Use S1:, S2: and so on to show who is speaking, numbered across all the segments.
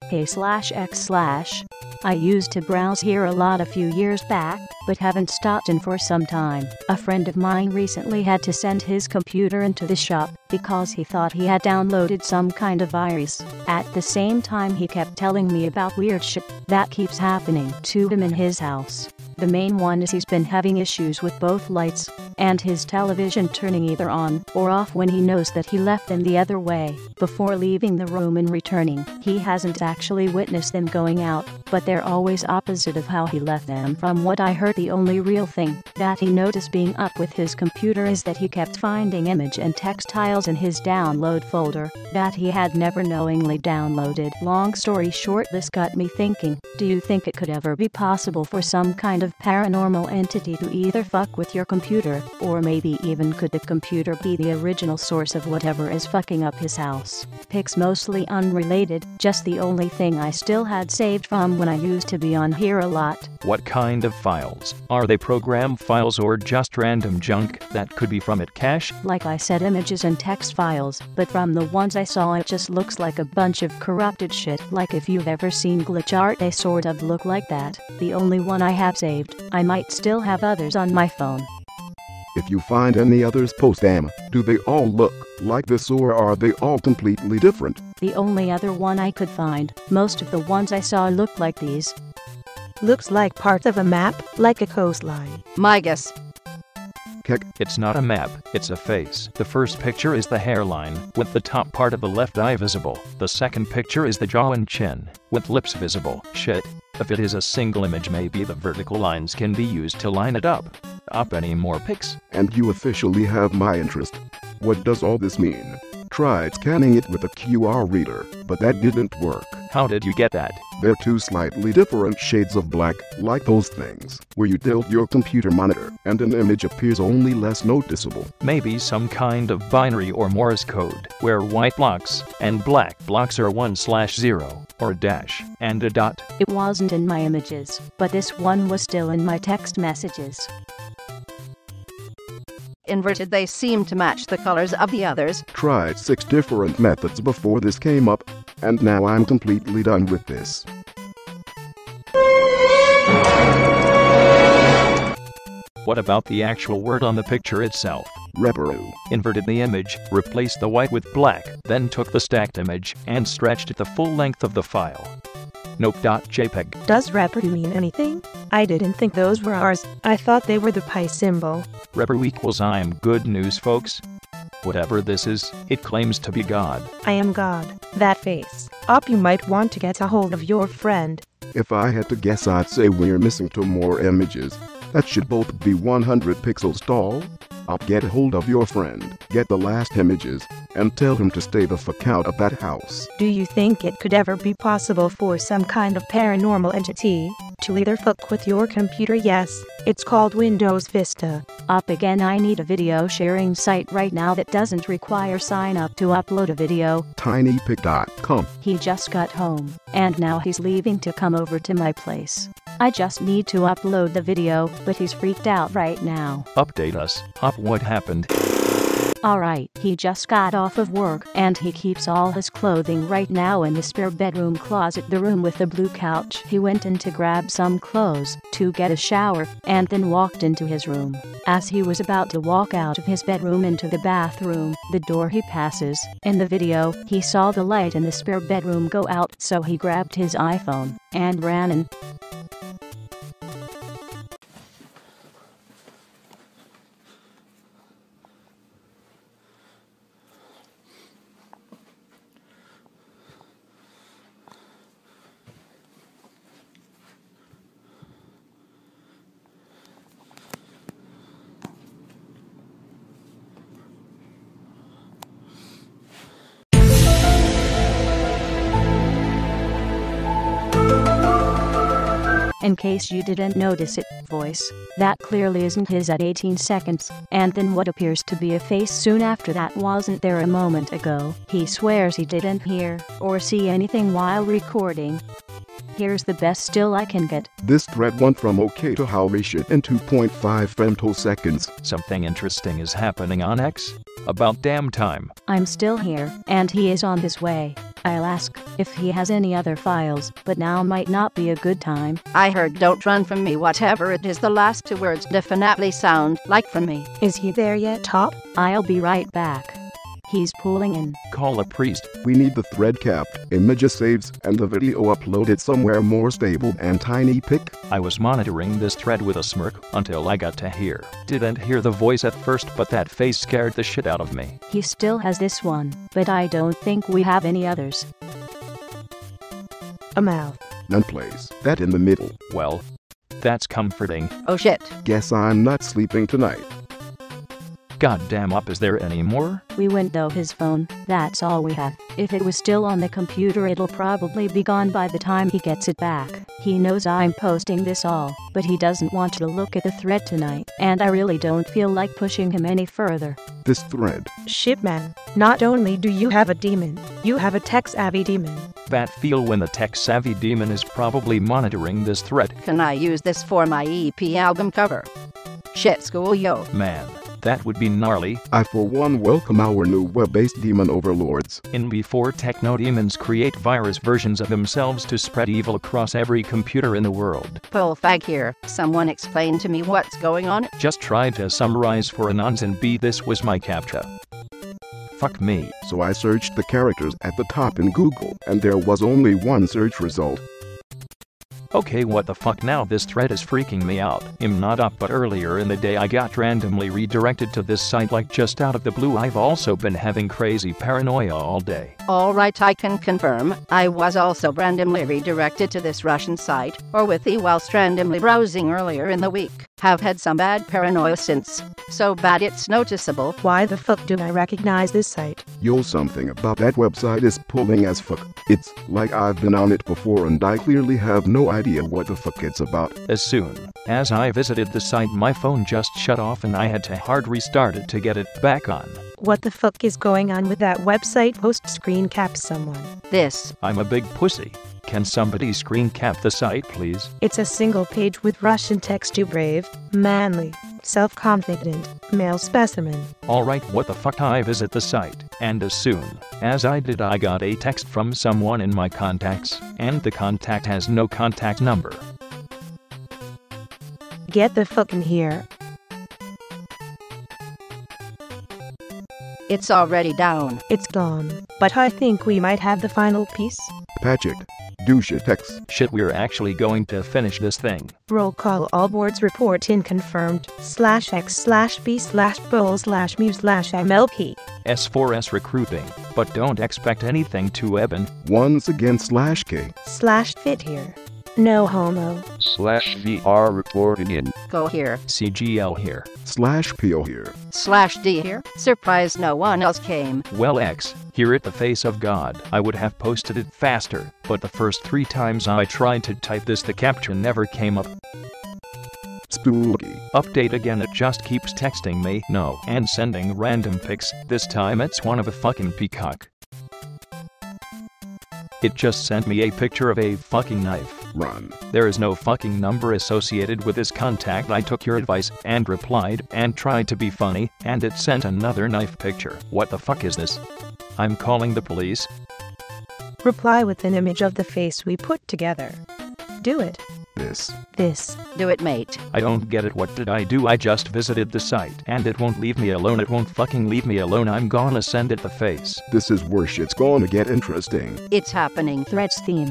S1: Hey/X/. I used to browse here a lot a few years back, but haven't stopped in for some time. A friend of mine recently had to send his computer into the shop because he thought he had downloaded some kind of virus. At the same time, he kept telling me about weird shit that keeps happening to him in his house. The main one is he's been having issues with both lights and his television turning either on or off when he knows that he left them the other way before leaving the room and returning. He hasn't actually witnessed them going out, but they're always opposite of how he left them. From what I heard, the only real thing that he noticed being up with his computer is that he kept finding image and text files in his download folder that he had never knowingly downloaded. Long story short, this got me thinking, do you think it could ever be possible for some kind of paranormal entity to either fuck with your computer, or maybe even could the computer be the original source of whatever is fucking up his house? Pics mostly unrelated, just the only thing I still had saved from when I used to be on here a lot.
S2: What kind of files? Are they program files or just random junk that could be from it cache?
S1: Like I said, images and text files, but from the ones I saw it just looks like a bunch of corrupted shit. Like if you've ever seen glitch art, they sort of look like that. The only one I have saved. I might still have others on my phone.
S3: If you find any others, post them. Do they all look like this, or are they all completely different?
S1: The only other one I could find, most of the ones I saw looked like these.
S4: Looks like part of a map, like a coastline.
S5: My guess.
S3: Keck.
S2: It's not a map, it's a face. The first picture is the hairline, with the top part of the left eye visible. The second picture is the jaw and chin, with lips visible. Shit. If it is a single image, maybe the vertical lines can be used to line it up. Any more pics?
S3: And you officially have my interest. What does all this mean? Tried scanning it with a QR reader, but that didn't work.
S2: How did you get that?
S3: They're two slightly different shades of black, like those things where you tilt your computer monitor and an image appears only less noticeable.
S2: Maybe some kind of binary or Morse code, where white blocks and black blocks are 1/0 or a dash and a dot.
S1: It wasn't in my images, but this one was still in my text messages.
S5: Inverted, they seem to match the colors of the others.
S3: Tried 6 different methods before this came up, and now I'm completely done with this.
S2: What about the actual word on the picture itself?
S3: Reparu.
S2: Inverted the image, replaced the white with black, then took the stacked image and stretched it the full length of the file. Nope.jpg.
S4: Does reparu mean anything? I didn't think those were ours. I thought they were the pi symbol.
S2: Reparu equals I am good news, folks. Whatever this is, it claims to be God.
S4: I am God. That face. Up, you might want to get a hold of your friend.
S3: If I had to guess, I'd say we're missing 2 more images. That should both be 100 pixels tall. Up, get a hold of your friend, get the last images, and tell him to stay the fuck out of that house.
S4: Do you think it could ever be possible for some kind of paranormal entity to either fuck with your computer? Yes, it's called Windows Vista.
S1: Up again, I need a video sharing site right now that doesn't require sign up to upload a video.
S3: tinypic.com.
S1: He just got home, and now he's leaving to come over to my place. I just need to upload the video, but he's freaked out right now.
S2: Update us. Up, what happened?
S1: Alright, he just got off of work, and he keeps all his clothing right now in the spare bedroom closet, the room with the blue couch. He went in to grab some clothes, to get a shower, and then walked into his room. As he was about to walk out of his bedroom into the bathroom, the door he passes, in the video, he saw the light in the spare bedroom go out, so he grabbed his iPhone and ran in. In case you didn't notice it, voice. That clearly isn't his at 18 seconds, and then what appears to be a face soon after that wasn't there a moment ago. He swears he didn't hear or see anything while recording. Here's the best still I can get.
S3: This thread went from okay to holy shit in 2.5 femtoseconds.
S2: Something interesting is happening on X. About damn time.
S1: I'm still here, and he is on his way. I'll ask if he has any other files, but now might not be a good time.
S5: I heard don't run from me, whatever it is. The last two words definitely sound like from me.
S4: Is he there yet, Top?
S1: I'll be right back. He's pulling in.
S2: Call a priest.
S3: We need the thread capped, images saves, and the video uploaded somewhere more stable and tiny pic.
S2: I was monitoring this thread with a smirk until I got to hear. Didn't hear the voice at first, but that face scared the shit out of me.
S1: He still has this one, but I don't think we have any others.
S4: A mouth.
S3: None place. That in the middle.
S2: Well, that's comforting.
S5: Oh shit.
S3: Guess I'm not sleeping tonight.
S2: Goddamn up, is there any more?
S1: We window his phone, that's all we have. If it was still on the computer, it'll probably be gone by the time he gets it back. He knows I'm posting this all, but he doesn't want to look at the thread tonight, and I really don't feel like pushing him any further.
S3: This thread.
S4: Shit, man. Not only do you have a demon, you have a tech-savvy demon.
S2: That feel when the tech-savvy demon is probably monitoring this thread.
S5: Can I use this for my EP album cover? Shit, school, yo.
S2: Man, that would be gnarly.
S3: I for one welcome our new web-based demon overlords.
S2: In before techno-demons create virus versions of themselves to spread evil across every computer in the world.
S5: Pull fag here. Someone explain to me what's going on.
S2: Just try to summarize for Anons and B. This was my CAPTCHA. Fuck me.
S3: So I searched the characters at the top in Google, and there was only one search result.
S2: Okay, what the fuck now? This thread is freaking me out. I'm not up, but earlier in the day I got randomly redirected to this site like just out of the blue. I've also been having crazy paranoia all day.
S5: Alright, I can confirm. I was also randomly redirected to this Russian site, or with the whilst randomly browsing earlier in the week. Have had some bad paranoia since. So bad it's noticeable.
S4: Why the fuck do I recognize this site?
S3: Yo, something about that website is pulling as fuck. It's like I've been on it before and I clearly have no idea what the fuck it's about.
S2: As soon as I visited the site, my phone just shut off and I had to hard restart it to get it back on.
S4: What the fuck is going on with that website? Post screen cap someone.
S5: This.
S2: I'm a big pussy. Can somebody screen cap the site, please?
S4: It's a single page with Russian text to brave, manly, self-confident, male specimen.
S2: Alright, what the fuck? I visit the site, and as soon as I did, I got a text from someone in my contacts, and the contact has no contact number.
S4: Get the fuck in here.
S5: It's already down.
S4: It's gone, but I think we might have the final piece.
S3: Patrick. Douche text.
S2: Shit, we're actually going to finish this thing.
S4: Roll call, all boards report in confirmed /x/b/bowl/mu/mlp.
S2: S4S recruiting, but don't expect anything too Eben.
S3: Once again /K.
S4: /fit here. No homo.
S6: /VR reporting in.
S5: Go here.
S2: CGL here.
S3: /PO here.
S5: /D here. Surprised no one else came.
S2: Well, X, here at the face of God, I would have posted it faster, but the first 3 times I tried to type this, the captcha never came up.
S3: Spooky.
S2: Update again, it just keeps texting me no and sending random pics. This time it's one of a fucking peacock. It just sent me a picture of a fucking knife.
S3: Run.
S2: There is no fucking number associated with this contact. I took your advice and replied and tried to be funny, and it sent another knife picture. What the fuck is this? I'm calling the police.
S4: Reply with an image of the face we put together. Do it.
S3: This.
S5: Do it, mate.
S2: I don't get it. What did I do? I just visited the site, and it won't leave me alone. It won't fucking leave me alone. I'm gonna send it the face.
S3: This is where shit's gonna get interesting.
S5: It's happening.
S1: Threads theme.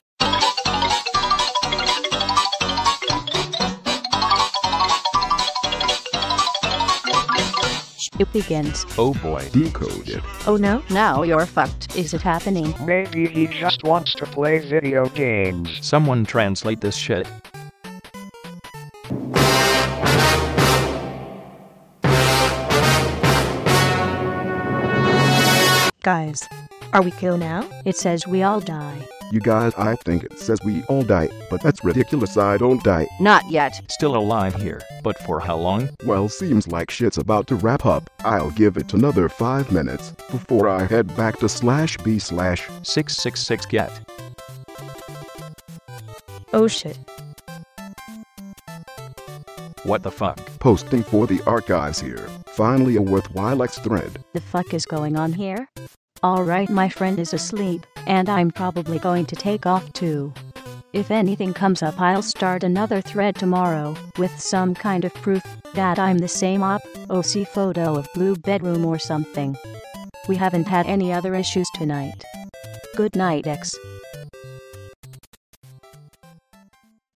S1: It begins.
S2: Oh boy.
S3: Decoded.
S4: Oh no?
S5: Now you're fucked.
S1: Is it happening?
S6: Maybe he just wants to play video games.
S2: Someone translate this shit.
S4: Guys, are we killed now?
S1: It says we all die.
S3: You guys, I think it says we all die, but that's ridiculous. I don't die.
S5: Not yet.
S2: Still alive here, but for how long?
S3: Well, seems like shit's about to wrap up. I'll give it another 5 minutes before I head back to /B/
S2: 666 get.
S4: Oh shit.
S2: What the fuck?
S3: Posting for the archives here. Finally a worthwhile X thread.
S1: The fuck is going on here? Alright, my friend is asleep, and I'm probably going to take off too. If anything comes up, I'll start another thread tomorrow with some kind of proof that I'm the same OC photo of blue bedroom or something. We haven't had any other issues tonight. Good night, X.